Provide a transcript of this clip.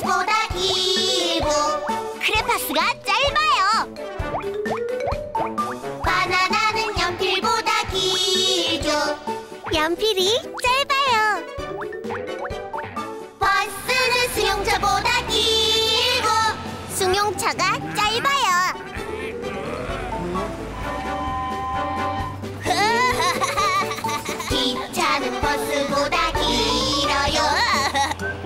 버스보다 길고 크레파스가 짧아요. 바나나는 연필보다 길죠. 연필이 짧아요. 버스는 승용차보다 길고 승용차가 짧아요. 기차는 버스보다